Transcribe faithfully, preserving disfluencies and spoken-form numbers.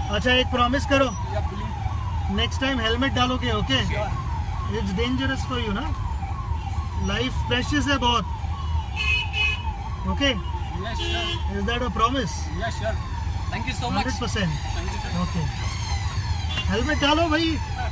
अच्छा एक प्रॉमिस करो, नेक्स्ट टाइम हेलमेट डालोगे, okay? It's dangerous for you ना, लाइफ प्रेशियस है बहुत, okay? Is that a promise? Thank you so much. Hundred percent, okay. Helmet डालो भाई।